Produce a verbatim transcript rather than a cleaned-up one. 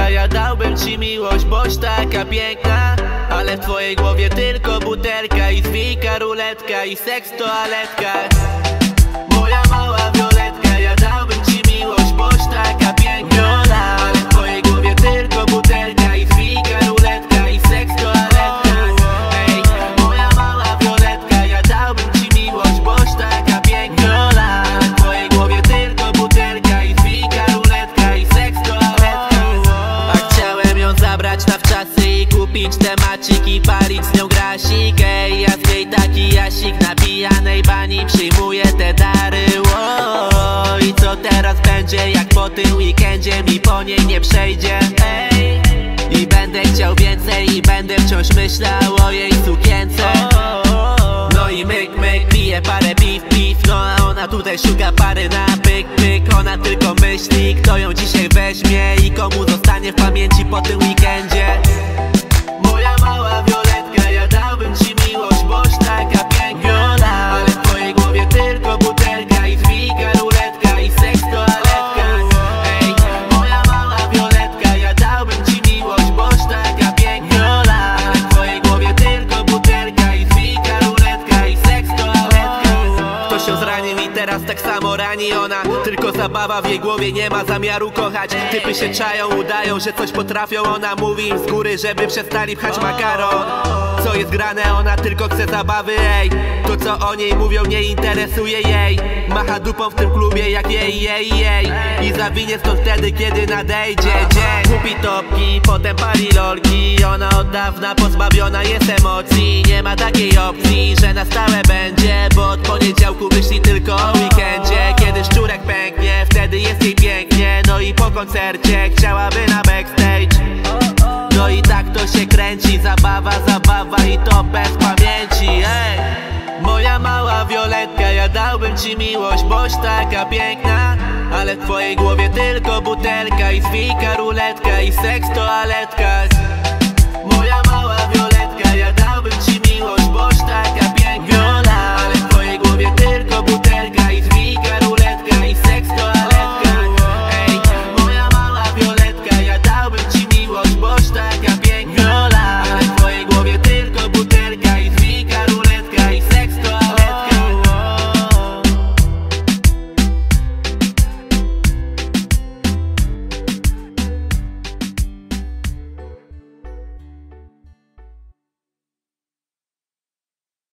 violetka, ja dałbym ci miłość, boś taka piękna. Ale w twojej głowie tylko butelka i zwijka, ruletka i seks w toaletkach. Moja mała violetka, ja dałbym ci miłość, boś taka piękna. Ale w twojej głowie tylko butelka i zwijka, ruletka i seks w toaletkach. Ej, moja mała violetka, ja dałbym ci miłość, boś taka piękna. Ale w twojej głowie tylko butelka i zwijka, ruletka i seks w toaletkach. A chciałem ją zabrać na wczasy i kupić temacik i palić z nią grasik. Ej, ja z niej taki jasik na pijanej bani przyjmuję te dary. Ło, i co teraz będzie, jak po tym weekendzie mi po niej nie przejdzie? Ej, i będę chciał więcej i będę wciąż myślał o jej sukience. No i myk, myk, piję parę piw, piw. No a ona tutaj szuka pary na pyk, pyk. Ona tylko myśli, kto ją dzisiaj weźmie i komu zostanie w pamięci po tym weekendzie. Moja mała violetka, ja dałbym ci miłość, boś taka piękna. Ale w twojej głowie tylko butelka i zwijka, ruletka i seks w toaletkach. Ej, moja mała violetka, ja dałbym ci miłość, boś taka piękna. Ale w twojej głowie tylko butelka i zwijka, ruletka i seks w toaletkach. Ktoś ją zranił i teraz tak samo rani ona. Tylko zabawa w jej głowie, nie ma zamiaru kochać. Typy się czają, udają, że coś potrafią. Ona mówi im z góry, żeby przestali pchać makaron. Co jest grane, ona tylko chce zabawy, ej. To co o niej mówią nie interesuje jej. Macha dupą w tym klubie jak jej, jej, jej. I zawinie stąd wtedy, kiedy nadejdzie dzień. Kupi topki, potem pali lolki. Ona od dawna pozbawiona jest emocji. Nie ma takiej opcji, że na stałe będzie, bo od poniedziałku myśli tylko o weekendzie. Kiedy szczurek pęknie, wtedy jest jej pięknie. No i po koncercie chciałaby na backstage. No i tak to się kręci, zabawa, zabawa i to bez pamięci. Ej, moja mała violetka, ja dałbym ci miłość, boś taka piękna. Ale w twojej głowie tylko butelka i zwijka, ruletka i seks w toaletkach.